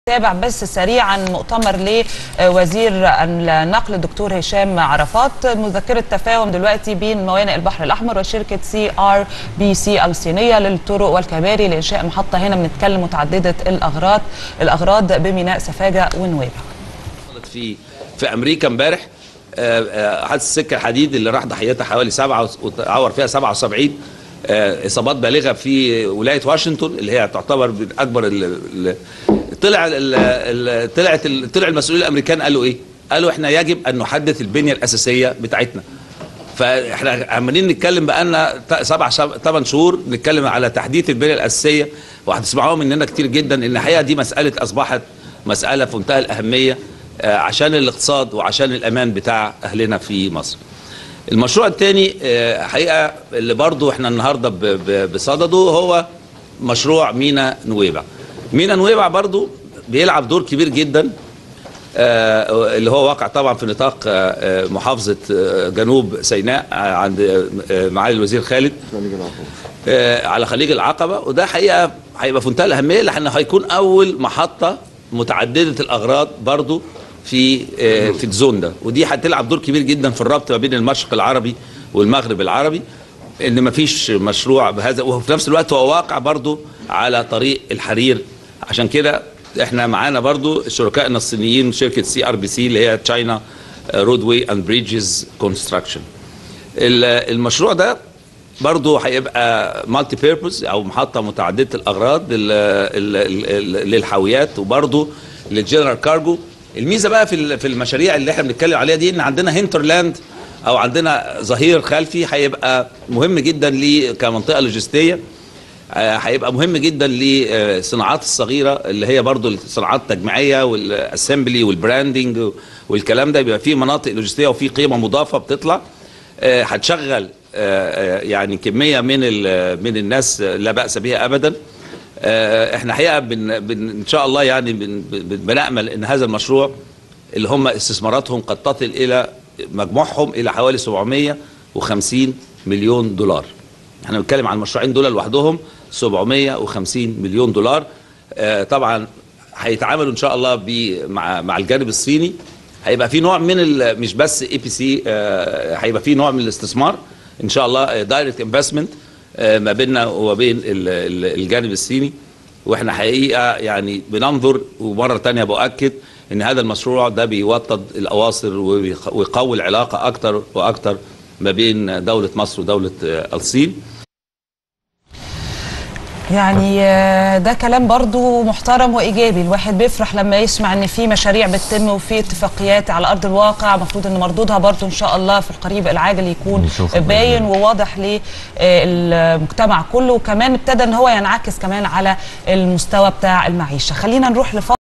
تابع بس سريعا مؤتمر لوزير النقل الدكتور هشام عرفات، مذكرة تفاهم دلوقتي بين موانئ البحر الأحمر وشركة CRBC الصينية للطرق والكباري لإنشاء محطة هنا بنتكلم متعددة الأغراض بميناء سفاجة ونويبع. في أمريكا امبارح حادث السكة الحديد اللي راح ضحيتها حوالي 7 وتعور فيها 77 إصابات بالغة في ولاية واشنطن اللي هي تعتبر من أكبر طلع المسؤولين الامريكان قالوا ايه؟ قالوا احنا يجب ان نحدث البنيه الاساسيه بتاعتنا. فاحنا عمالين نتكلم بقالنا 7-8 شهور نتكلم على تحديث البنيه الاساسيه، وهتسمعوها مننا كتير جدا ان الحقيقه دي مساله اصبحت مساله في منتهى الاهميه عشان الاقتصاد وعشان الامان بتاع اهلنا في مصر. المشروع الثاني حقيقه اللي برضو احنا النهارده بصدده هو مشروع ميناء نويبع. ميناء نويبع برضو بيلعب دور كبير جدا اللي هو واقع طبعا في نطاق محافظة جنوب سيناء عند معالي الوزير خالد على خليج العقبة، وده حقيقة هيبقى في منتهى الأهمية لأنه هيكون أول محطة متعددة الأغراض برضو في الزون ده، ودي هتلعب دور كبير جدا في الربط ما بين المشرق العربي والمغرب العربي، ان مفيش مشروع بهذا، وفي نفس الوقت هو واقع برضو على طريق الحرير. عشان كده احنا معانا برضو شركائنا الصينيين شركة CRBC اللي هي تشاينا رودواي اند بريدجز كونستراكشن. المشروع ده برضو هيبقى مالتي بيربوز او محطة متعددة الاغراض للحاويات وبرضو للجنرال كارجو. الميزة بقى في المشاريع اللي احنا بنتكلم عليها دي ان عندنا هينترلاند او عندنا ظهير خلفي هيبقى مهم جدا لي كمنطقة لوجستية، هيبقى مهم جدا للصناعات الصغيرة اللي هي برضو الصناعات التجميعية والاسمبلي والبراندنج والكلام ده، بيبقى فيه مناطق لوجستية وفيه قيمة مضافة بتطلع هتشغل يعني كمية من الناس لا بأس بها ابدا. احنا حقيقة ان شاء الله يعني بنأمل ان هذا المشروع اللي هم استثماراتهم قد تصل الى مجموعهم الى حوالي 750 مليون دولار. احنا بنتكلم عن المشروعين دول لوحدهم 750 مليون دولار. طبعا هيتعاملوا ان شاء الله مع الجانب الصيني، هيبقى في نوع من مش بس EPC، هيبقى في نوع من الاستثمار ان شاء الله دايركت انفستمنت ما بيننا وبين الجانب الصيني. واحنا حقيقه يعني بننظر، ومره ثانيه باكد ان هذا المشروع ده بيوطد الاواصر ويقوي العلاقه اكتر واكتر ما بين دولة مصر ودولة الصين. يعني ده كلام برضو محترم وإيجابي، الواحد بيفرح لما يسمع ان في مشاريع بتتم وفي اتفاقيات على أرض الواقع، المفروض ان مردودها برضو ان شاء الله في القريب العاجل يكون باين وواضح للمجتمع كله، وكمان ابتدى ان هو ينعكس كمان على المستوى بتاع المعيشة. خلينا نروح